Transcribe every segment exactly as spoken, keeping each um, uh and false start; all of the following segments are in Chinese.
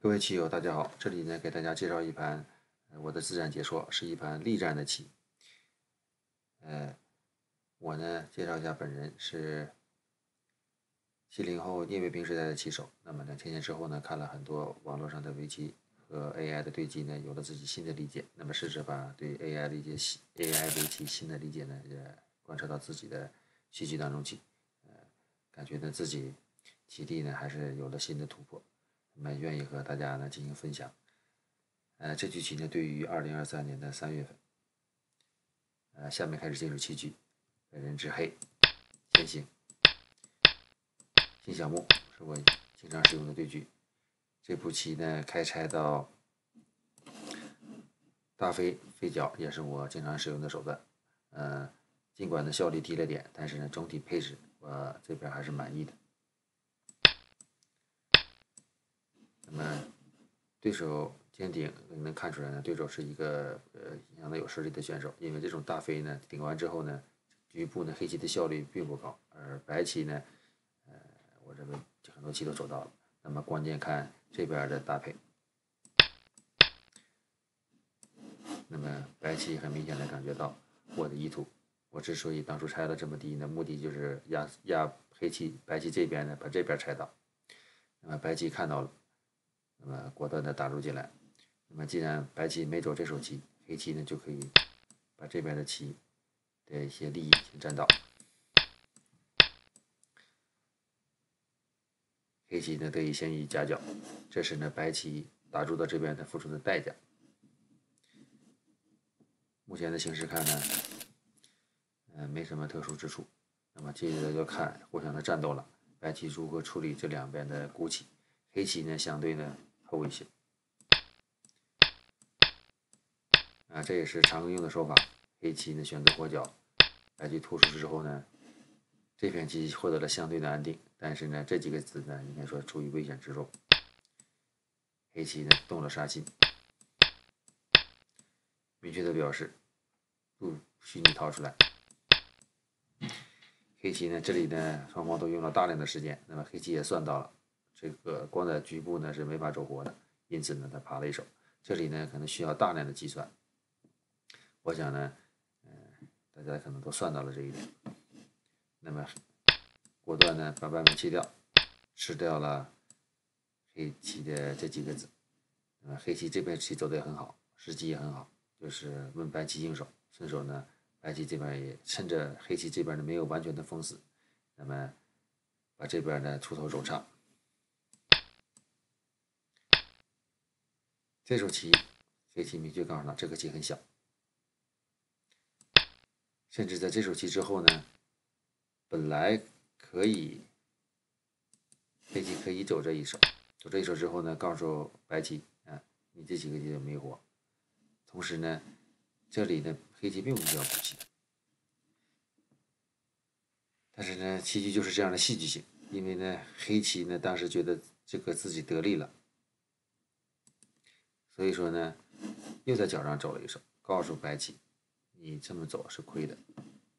各位棋友，大家好！这里呢，给大家介绍一盘，呃，我的自然解说是一盘力战的棋。呃，我呢介绍一下本人是七零后聂卫平时代的棋手。那么两千年之后呢，看了很多网络上的围棋和 A I 的对击呢，有了自己新的理解。那么试着把对 A I 理解 A I 围棋新的理解呢，也贯彻到自己的棋局当中去。呃，感觉呢自己棋力呢还是有了新的突破。那么愿意和大家呢进行分享。呃，这局棋呢对于二零二三年的三月份。呃，下面开始进入棋局。本人执黑，先行。新小木是我经常使用的对局。这步棋呢开拆到大飞飞角也是我经常使用的手段。呃，尽管呢效率低了点，但是呢总体配置我这边还是满意的。那么对手尖顶能看出来呢，对手是一个呃相当有实力的选手，因为这种大飞呢顶完之后呢，局部呢黑棋的效率并不高，而白棋呢，呃，我认为很多棋都走到了。那么关键看这边的搭配。那么白棋很明显的感觉到我的意图，我之所以当初拆了这么低呢，目的就是压压黑棋，白棋这边呢把这边拆到。那么白棋看到了，那么果断的打入进来。那么既然白棋没走这手棋，黑棋呢就可以把这边的棋的一些利益先占到。黑棋呢得以先于夹角，这是呢白棋打入到这边的付出的代价。目前的形势看呢，呃，没什么特殊之处。那么接着要看互相的战斗了，白棋如何处理这两边的孤棋，黑棋呢相对呢厚一些。啊，这也是常用的手法。黑棋呢选择活角，白棋突出之后呢，这片棋获得了相对的安定，但是呢，这几个子呢，应该说处于危险之中。黑棋呢动了杀心，明确的表示不许你逃出来。黑棋呢，这里呢双方都用了大量的时间，那么黑棋也算到了，这个光在局部呢是没法走活的，因此呢他爬了一手。这里呢可能需要大量的计算。我想呢，呃，大家可能都算到了这一点。那么果断呢把外面切掉，吃掉了黑棋的这几个子。那么黑棋这边棋走得也很好，时机也很好，就是问白棋应手，顺手呢白棋这边也趁着黑棋这边呢没有完全的封死，那么把这边呢出头走差。这手棋黑棋明确告诉他这个棋很小，甚至在这手棋之后呢，本来可以黑棋可以走这一手，走这一手之后呢，告诉白棋啊，你这几个棋就没活。同时呢，这里呢黑棋并不需要补棋，但是呢棋局就是这样的戏剧性，因为呢黑棋呢当时觉得这个自己得利了，所以说呢又在角上走了一手，告诉白棋你这么走是亏的。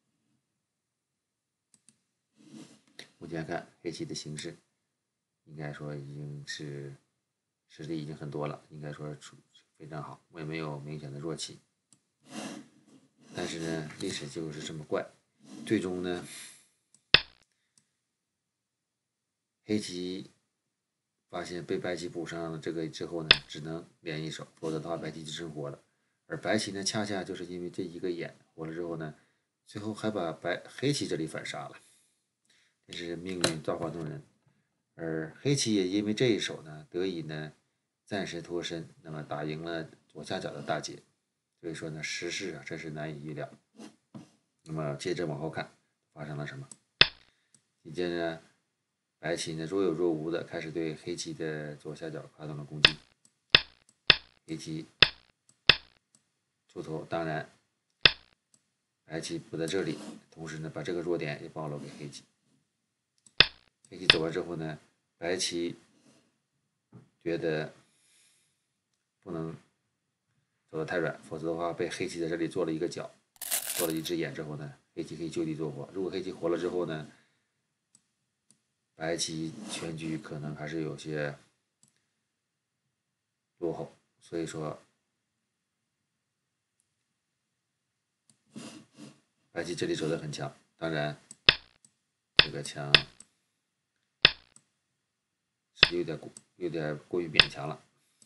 目前看黑棋的形势，应该说已经是实力已经很多了，应该说处非常好，我也没有明显的弱棋。但是呢，历史就是这么怪，最终呢，黑棋发现被白棋补上了这个之后呢，只能连一手，否则的话白棋就真活了。而白棋呢，恰恰就是因为这一个眼活了之后呢，最后还把白黑棋这里反杀了，这是命运造化弄人。而黑棋也因为这一手呢，得以呢暂时脱身，那么打赢了左下角的大捷。所以说呢，时势啊真是难以预料。那么接着往后看，发生了什么？紧接着，白棋呢若有若无的开始对黑棋的左下角发动了攻击。黑棋出头，当然白棋不在这里，同时呢把这个弱点也暴露给黑棋。黑棋走完之后呢，白棋觉得不能走得太软，否则的话被黑棋在这里做了一个角，做了一只眼之后呢，黑棋可以就地做活。如果黑棋活了之后呢，白棋全局可能还是有些落后，所以说白棋这里走得很强，当然这个强是有点有点过于勉强了。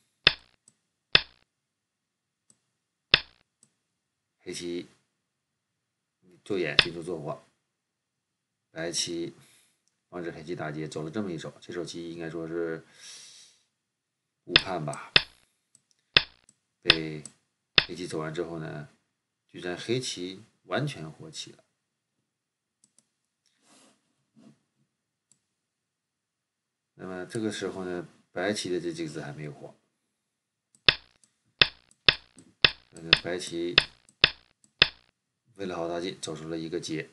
黑棋做眼迅速做活，白棋防止黑棋打劫，走了这么一手，这手棋应该说是误判吧。被黑棋走完之后呢，居然黑棋完全活棋了。那么这个时候呢，白棋的这几个子还没有活。那个白棋费了好大劲，走出了一个劫。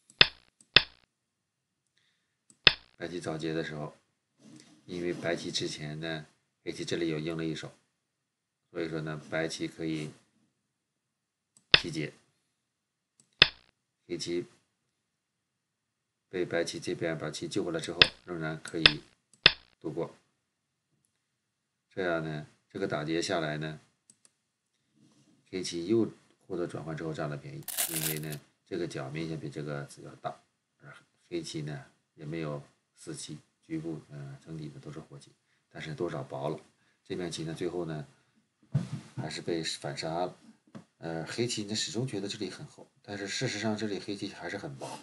白棋找劫的时候，因为白棋之前呢，黑棋这里有应了一手，所以说呢，白棋可以提劫。黑棋被白棋这边把棋救回来之后，仍然可以度过。这样呢，这个打劫下来呢，黑棋又获得转换之后占了便宜，因为呢，这个角明显比这个子要大，而黑棋呢也没有死棋，局部呃整体的都是活棋，但是多少薄了。这面棋呢，最后呢还是被反杀了。呃，黑棋呢始终觉得这里很厚，但是事实上这里黑棋还是很薄。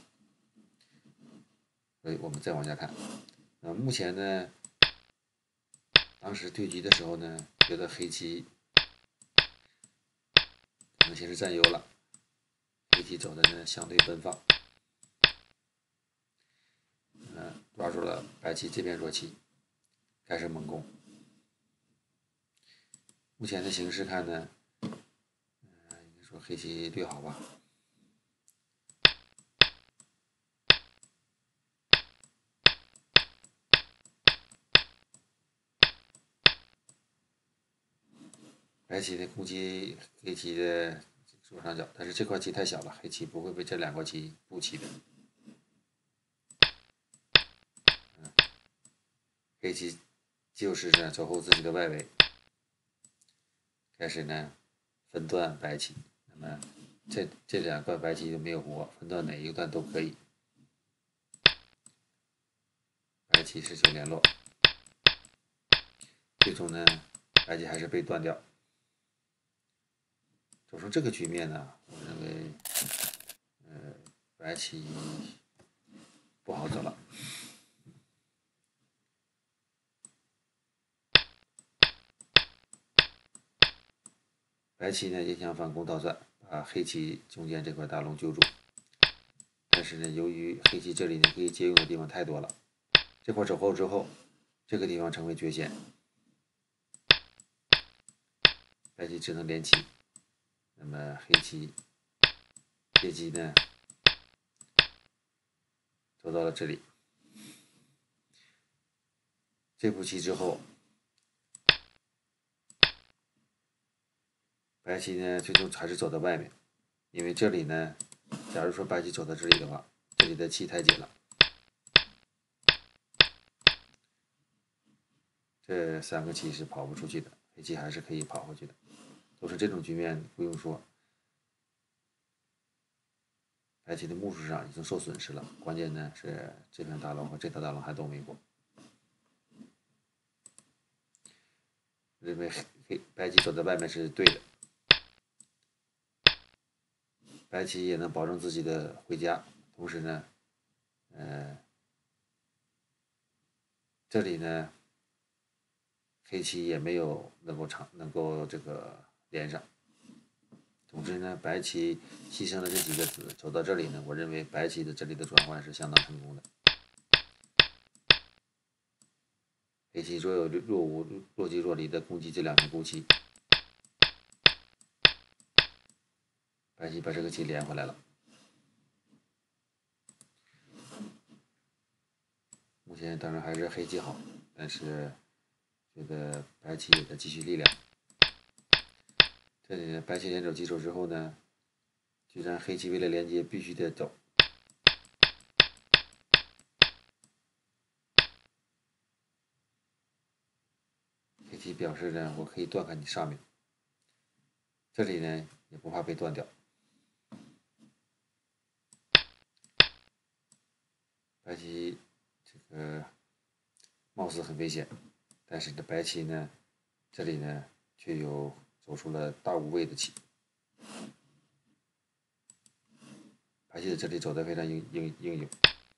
所以我们再往下看，呃，目前呢，当时对局的时候呢，觉得黑棋可能先是占优了，黑棋走的呢相对奔放，嗯、呃，抓住了白棋这边弱棋，开始猛攻。目前的形势看呢，嗯、呃，应该说黑棋略好吧。白棋的攻击黑棋的左上角，但是这块棋太小了，黑棋不会被这两块棋补齐的。嗯，黑棋就是呢走后自己的外围，开始呢分段白棋。那么这这两段白棋都没有活，分段哪一段都可以。白棋是求联络，最终呢白棋还是被断掉。走出这个局面呢，我认为，呃，白棋不好走了。白棋呢也想反攻倒算，把黑棋中间这块大龙揪住。但是呢，由于黑棋这里呢可以借用的地方太多了，这块走后之后，这个地方成为缺陷，白棋只能连棋。那么黑棋借机呢走到了这里，这步棋之后，白棋呢最终还是走到外面，因为这里呢，假如说白棋走到这里的话，这里的棋太紧了，这三个棋是跑不出去的，黑棋还是可以跑回去的。都是这种局面，不用说，白棋的目数上已经受损失了。关键呢是这片大龙和这条大龙还都没过。认为黑黑白棋走在外面是对的，白棋也能保证自己的回家，同时呢，呃，这里呢，黑棋也没有能够长能够这个连上。总之呢，白棋牺牲了这几个子，走到这里呢，我认为白棋的这里的转换是相当成功的。黑棋若有若无、若即若离的攻击这两片孤棋，白棋把这个棋连回来了。目前当然还是黑棋好，但是觉得白棋有的继续力量。这里呢，白棋连走几手之后呢，居然黑棋为了连接必须得走。黑黑棋表示呢，我可以断开你上面，这里呢也不怕被断掉。白棋这个貌似很危险，但是呢，白棋呢，这里呢却有走出了大无畏的棋。白棋在这里走得非常英英英勇。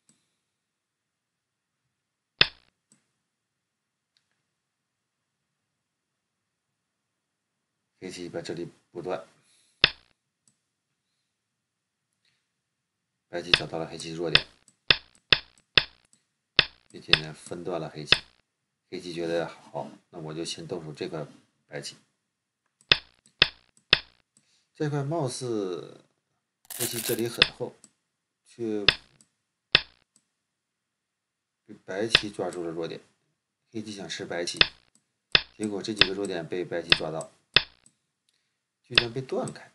黑棋把这里不断，白棋找到了黑棋弱点，并且呢分断了黑棋。黑棋觉得好，那我就先动手这块白棋。这块貌似黑棋这里很厚，却被白棋抓住了弱点。黑棋想吃白棋，结果这几个弱点被白棋抓到，居然被断开。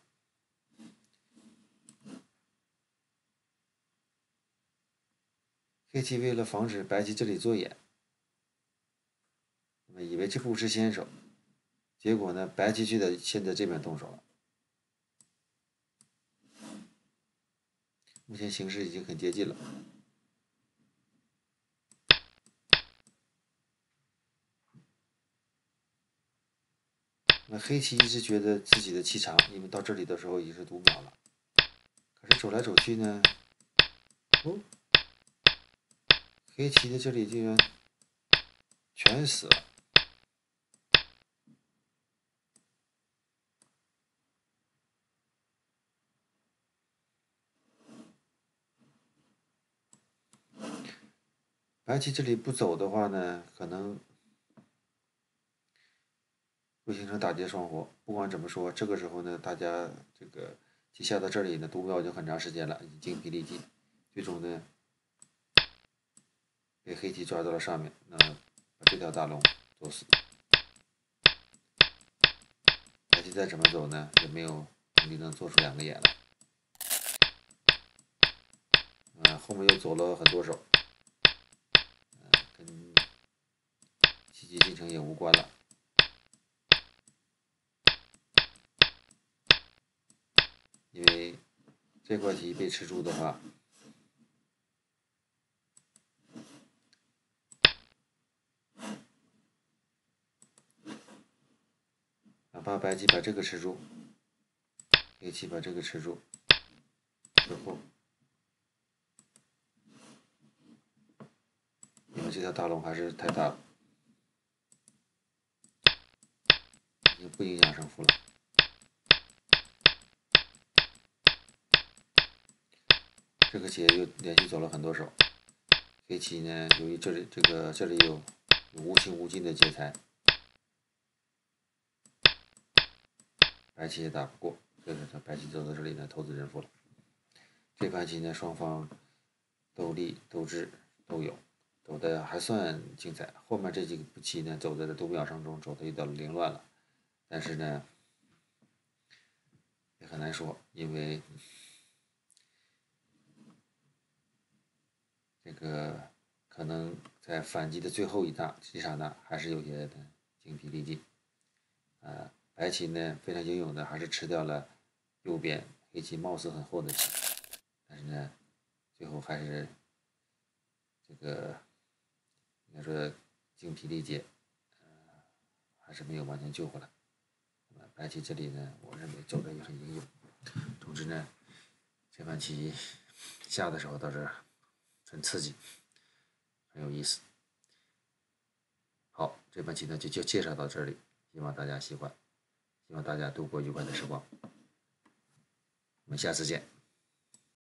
黑棋为了防止白棋这里做眼，那么以为这步是先手，结果呢，白棋却在先在这边动手了。目前形势已经很接近了。那黑棋一直觉得自己的气长，因为到这里的时候已经是读秒了。可是走来走去呢，哦，黑棋的这里竟然全死了。白棋这里不走的话呢，可能会形成打劫双活。不管怎么说，这个时候呢，大家这个棋下到这里呢，读秒已经很长时间了，已经精疲力尽，最终呢被黑棋抓到了上面，那把这条大龙走死。白棋再怎么走呢，也没有能力能做出两个眼来。嗯，后面又走了很多手，嗯，跟棋局进程也无关了。因为这块棋被吃住的话，哪怕白棋把这个吃住，黑棋把这个吃住之后，因为这条大龙还是太大了，已经不影响胜负了。这个棋又连续走了很多手，黑棋呢，由于这里这个这里有有无穷无尽的劫财，白棋也打不过，所以说白棋走到这里呢，投子认负了。这盘棋呢，双方都力斗智都有，走的还算精彩。后面这几个步棋呢，走在了读秒声中，走的有点凌乱了。但是呢，也很难说，因为这个可能在反击的最后一大一刹那，还是有些的精疲力尽。呃，白棋呢非常英勇的，还是吃掉了右边黑棋貌似很厚的棋，但是呢，最后还是这个应该说精疲力竭，呃，还是没有完全救回来。那么白棋这里呢，我认为走的也很英勇。总之呢，这盘棋下的时候倒是很刺激，很有意思。好，这盘棋呢就就介绍到这里，希望大家喜欢，希望大家度过愉快的时光。我们下次见。